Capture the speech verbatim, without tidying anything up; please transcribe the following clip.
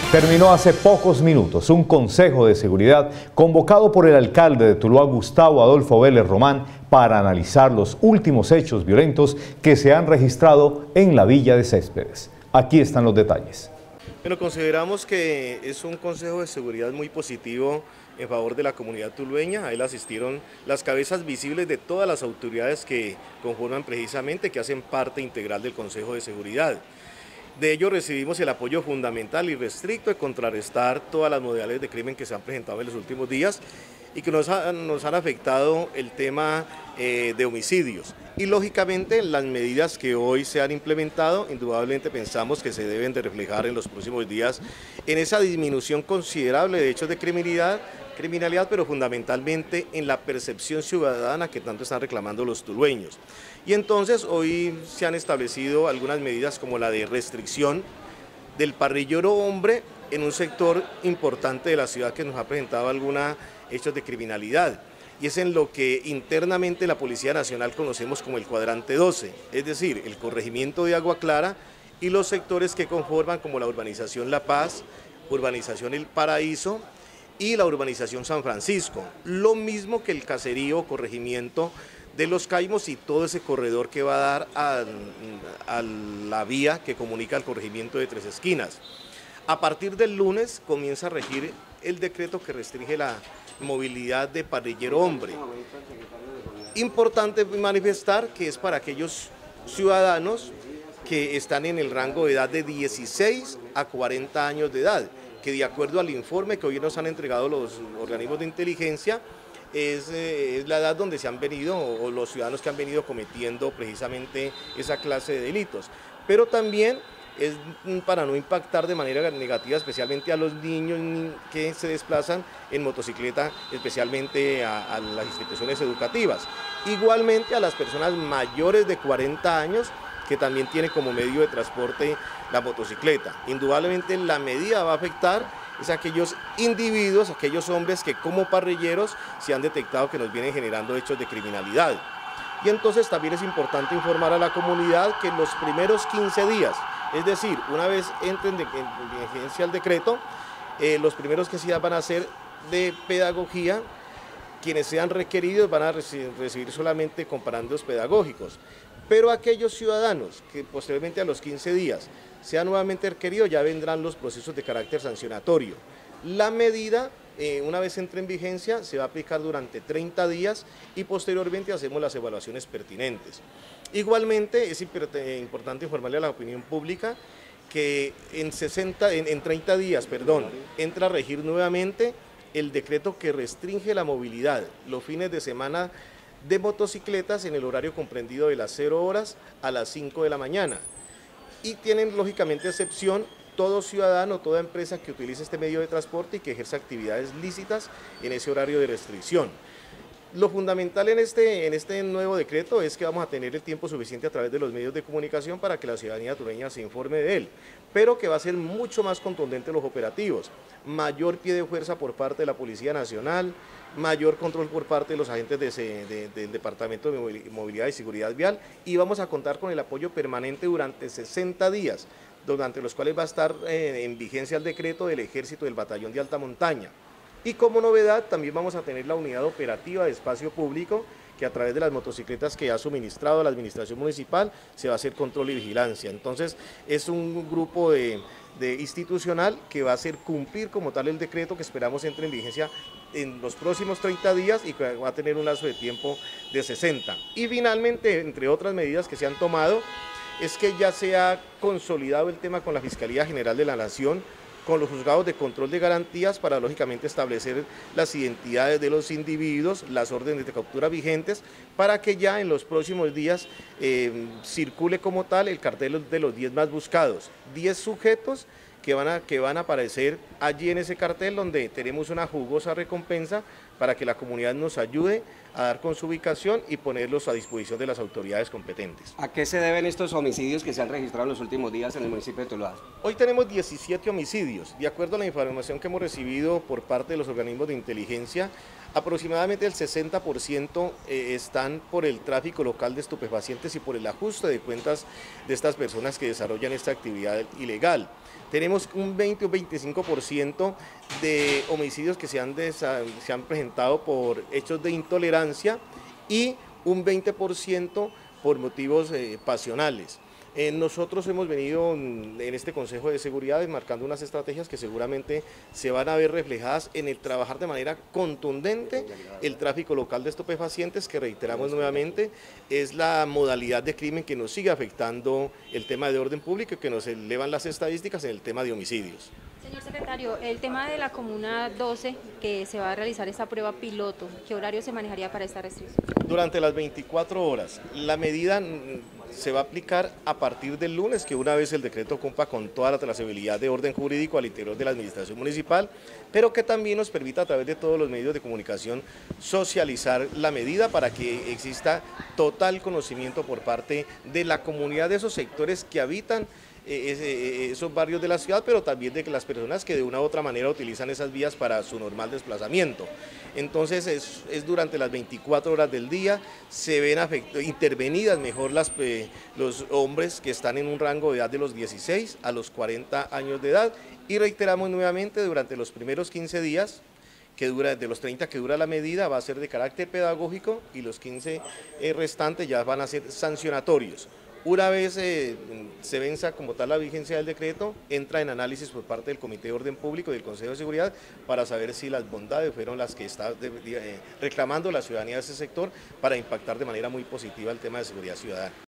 Terminó hace pocos minutos un consejo de seguridad convocado por el alcalde de Tuluá, Gustavo Adolfo Vélez Román, para analizar los últimos hechos violentos que se han registrado en la villa de Céspedes. Aquí están los detalles. Bueno, consideramos que es un consejo de seguridad muy positivo en favor de la comunidad tulueña. A él asistieron las cabezas visibles de todas las autoridades que conforman precisamente, que hacen parte integral del Consejo de Seguridad. De ello recibimos el apoyo fundamental y restricto de contrarrestar todas las modalidades de crimen que se han presentado en los últimos días y que nos, ha, nos han afectado el tema eh, de homicidios. Y lógicamente las medidas que hoy se han implementado, indudablemente pensamos que se deben de reflejar en los próximos días en esa disminución considerable de hechos de criminalidad, criminalidad, pero fundamentalmente en la percepción ciudadana que tanto están reclamando los tulueños. Y entonces hoy se han establecido algunas medidas como la de restricción del parrillero hombre en un sector importante de la ciudad que nos ha presentado algunos hechos de criminalidad. Y es en lo que internamente la Policía Nacional conocemos como el cuadrante doce, es decir, el corregimiento de Agua Clara y los sectores que conforman como la urbanización La Paz, urbanización El Paraíso y la urbanización San Francisco, lo mismo que el caserío, corregimiento de Los Caimos y todo ese corredor que va a dar a, a la vía que comunica al corregimiento de Tres Esquinas. A partir del lunes comienza a regir el decreto que restringe la movilidad de parrillero hombre. Importante manifestar que es para aquellos ciudadanos que están en el rango de edad de dieciséis a cuarenta años de edad, que de acuerdo al informe que hoy nos han entregado los organismos de inteligencia, es, eh, es la edad donde se han venido, o los ciudadanos que han venido cometiendo precisamente esa clase de delitos. Pero también es para no impactar de manera negativa especialmente a los niños que se desplazan en motocicleta, especialmente a, a las instituciones educativas. Igualmente a las personas mayores de cuarenta años, que también tienen como medio de transporte la motocicleta. Indudablemente la medida va a afectar es a aquellos individuos, aquellos hombres que como parrilleros se han detectado que nos vienen generando hechos de criminalidad. Y entonces también es importante informar a la comunidad que en los primeros quince días, es decir, una vez entren de, en vigencia el decreto, eh, los primeros quince días van a ser de pedagogía. Quienes sean requeridos van a recibir solamente comparandos pedagógicos, pero aquellos ciudadanos que posteriormente a los quince días sean nuevamente requeridos ya vendrán los procesos de carácter sancionatorio. La medida, eh, una vez entre en vigencia, se va a aplicar durante treinta días y posteriormente hacemos las evaluaciones pertinentes. Igualmente es importante informarle a la opinión pública que en, sesenta, en, en treinta días perdón, entra a regir nuevamente el decreto que restringe la movilidad los fines de semana de motocicletas en el horario comprendido de las cero horas a las cinco de la mañana. Y tienen lógicamente excepción todo ciudadano, toda empresa que utilice este medio de transporte y que ejerza actividades lícitas en ese horario de restricción. Lo fundamental en este, en este nuevo decreto es que vamos a tener el tiempo suficiente a través de los medios de comunicación para que la ciudadanía tulueña se informe de él, pero que va a ser mucho más contundente en los operativos, mayor pie de fuerza por parte de la Policía Nacional, mayor control por parte de los agentes de ese, de, del Departamento de Movilidad y Seguridad Vial, y vamos a contar con el apoyo permanente durante sesenta días, durante los cuales va a estar eh, en vigencia el decreto del Ejército del Batallón de Alta Montaña. Y como novedad también vamos a tener la unidad operativa de espacio público, que a través de las motocicletas que ha suministrado la administración municipal se va a hacer control y vigilancia. Entonces es un grupo de, de institucional que va a hacer cumplir como tal el decreto, que esperamos entre en vigencia en los próximos treinta días y que va a tener un lazo de tiempo de sesenta. Y finalmente, entre otras medidas que se han tomado, es que ya se ha consolidado el tema con la Fiscalía General de la Nación, con los juzgados de control de garantías para lógicamente establecer las identidades de los individuos, las órdenes de captura vigentes, para que ya en los próximos días eh, circule como tal el cartel de los diez más buscados, diez sujetos que van, a, que van a aparecer allí en ese cartel, donde tenemos una jugosa recompensa para que la comunidad nos ayude a dar con su ubicación y ponerlos a disposición de las autoridades competentes. ¿A qué se deben estos homicidios que se han registrado en los últimos días en el municipio de Tuluá? Hoy tenemos diecisiete homicidios. De acuerdo a la información que hemos recibido por parte de los organismos de inteligencia, Aproximadamente el sesenta por ciento están por el tráfico local de estupefacientes y por el ajuste de cuentas de estas personas que desarrollan esta actividad ilegal. Tenemos un veinte o veinticinco por ciento de homicidios que se han, se han presentado por hechos de intolerancia y un veinte por ciento por motivos eh, pasionales. Eh, nosotros hemos venido en este Consejo de Seguridad marcando unas estrategias que seguramente se van a ver reflejadas en el trabajar de manera contundente el tráfico local de estupefacientes, que reiteramos nuevamente es la modalidad de crimen que nos sigue afectando el tema de orden público y que nos elevan las estadísticas en el tema de homicidios. Señor secretario, el tema de la Comuna doce, que se va a realizar esta prueba piloto, ¿qué horario se manejaría para esta restricción? Durante las veinticuatro horas. La medida se va a aplicar a partir del lunes, que una vez el decreto cumpla con toda la trazabilidad de orden jurídico al interior de la administración municipal, pero que también nos permita a través de todos los medios de comunicación socializar la medida para que exista total conocimiento por parte de la comunidad de esos sectores que habitan esos barrios de la ciudad, pero también de que las personas que de una u otra manera utilizan esas vías para su normal desplazamiento. Entonces es, es durante las veinticuatro horas del día, se ven afect- intervenidas mejor las, eh, los hombres que están en un rango de edad de los dieciséis a los cuarenta años de edad, y reiteramos nuevamente durante los primeros quince días, que dura, de los treinta que dura la medida, va a ser de carácter pedagógico y los quince eh, restantes ya van a ser sancionatorios. Una vez eh, se venza como tal la vigencia del decreto, entra en análisis por parte del Comité de Orden Público y del Consejo de Seguridad para saber si las bondades fueron las que está de, de, eh, reclamando la ciudadanía de ese sector para impactar de manera muy positiva el tema de seguridad ciudadana.